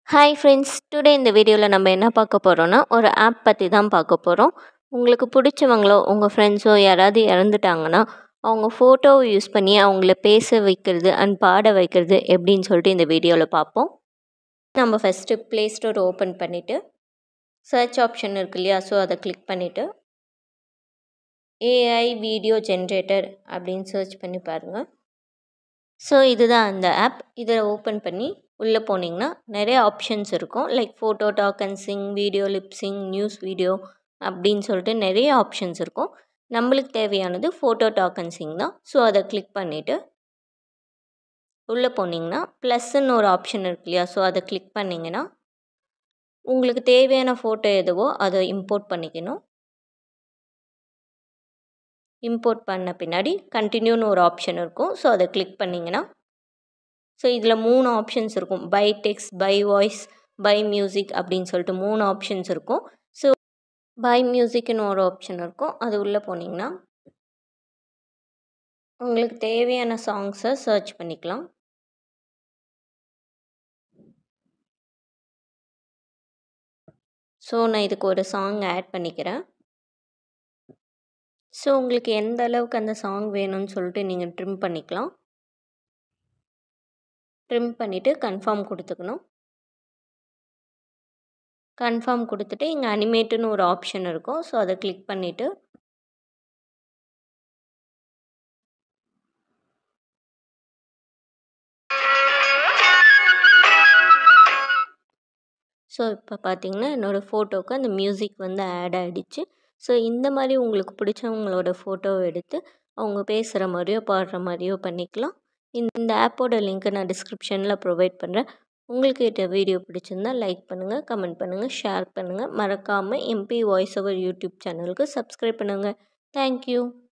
Hi friends, today இந்த வீடியோவில் நம்ம என்ன பார்க்க போகிறோன்னா ஒரு ஆப் பற்றி தான் பார்க்க போகிறோம். உங்களுக்கு பிடிச்சவங்களோ உங்கள் ஃப்ரெண்ட்ஸோ யாராவது இறந்துட்டாங்கன்னா அவங்க ஃபோட்டோவை யூஸ் பண்ணி அவங்கள பேச வைக்கிறது அண்ட் பாட வைக்கிறது எப்படின்னு சொல்லிட்டு இந்த வீடியோவில் பார்ப்போம். நம்ம ஃபஸ்ட்டு ப்ளே ஸ்டோர் ஓப்பன் பண்ணிவிட்டு சர்ச் ஆப்ஷன் இருக்கு இல்லையா, ஸோ அதை கிளிக் பண்ணிவிட்டு ஏஐ வீடியோ ஜென்ரேட்டர் அப்படின்னு சர்ச் பண்ணி பாருங்கள். ஸோ இதுதான் அந்த ஆப். இதை ஓப்பன் பண்ணி உள்ளே போனீங்கன்னா நிறைய ஆப்ஷன்ஸ் இருக்கும். Like photo talk and sing, video lip sync, news video அப்படின்னு சொல்லிட்டு நிறைய ஆப்ஷன்ஸ் இருக்கும். நம்மளுக்கு தேவையானது ஃபோட்டோ டாக் அண்ட் சிங் தான். ஸோ அதை கிளிக் பண்ணிவிட்டு உள்ளே போனீங்கன்னா ப்ளஸ்ன்னு ஒரு ஆப்ஷன் இருக்கு இல்லையா, ஸோ அதை கிளிக் பண்ணிங்கன்னா உங்களுக்கு தேவையான ஃபோட்டோ எதுவோ அதை இம்போர்ட் பண்ணிக்கணும். இம்போர்ட் பண்ண பின்னாடி கண்டினியூன்னு ஒரு ஆப்ஷன் இருக்கும். ஸோ அதை கிளிக் பண்ணிங்கன்னா ஸோ இதில் 3 ஆப்ஷன்ஸ் இருக்கும். By text, by voice, by music அப்படின்னு சொல்லிட்டு 3 ஆப்ஷன்ஸ் இருக்கும். ஸோ பை மியூசிக்னு ஒரு ஆப்ஷன் இருக்கும். அது உள்ளே போனீங்கன்னா உங்களுக்கு தேவையான சாங்ஸை சர்ச் பண்ணிக்கலாம். ஸோ நான் இதுக்கு ஒரு சாங் ஆட் பண்ணிக்கிறேன். ஸோ உங்களுக்கு எந்த அளவுக்கு அந்த சாங் வேணும்னு சொல்லிட்டு நீங்கள் ட்ரிம் பண்ணிக்கலாம். ட்ரிம் பண்ணிவிட்டு கன்ஃபார்ம் கொடுத்துக்கணும். கன்ஃபார்ம் கொடுத்துட்டு இங்கே அனிமேட்டுன்னு ஒரு ஆப்ஷன் இருக்கும். ஸோ அதை கிளிக் பண்ணிவிட்டு ஸோ இப்போ பார்த்தீங்கன்னா என்னோடய ஃபோட்டோவுக்கு அந்த மியூசிக் வந்து ஆட் ஆகிடுச்சு. ஸோ இந்த மாதிரி உங்களுக்கு பிடிச்சவங்களோட ஃபோட்டோவை எடுத்து அவங்க பேசுகிற மாதிரியோ பாடுற மாதிரியோ பண்ணிக்கலாம். இந்த ஆப்போட லிங்க்கை நான் டிஸ்கிரிப்ஷனில் ப்ரொவைட் பண்ணுறேன். உங்களுக்கு இந்த வீடியோ பிடிச்சிருந்தா லைக் பண்ணுங்கள், கமெண்ட் பண்ணுங்கள், ஷேர் பண்ணுங்கள். மறக்காமல் எம்பி வாய்ஸ் ஓவர் யூடியூப் சேனலுக்கு சப்ஸ்கிரைப் பண்ணுங்கள். தேங்க்யூ.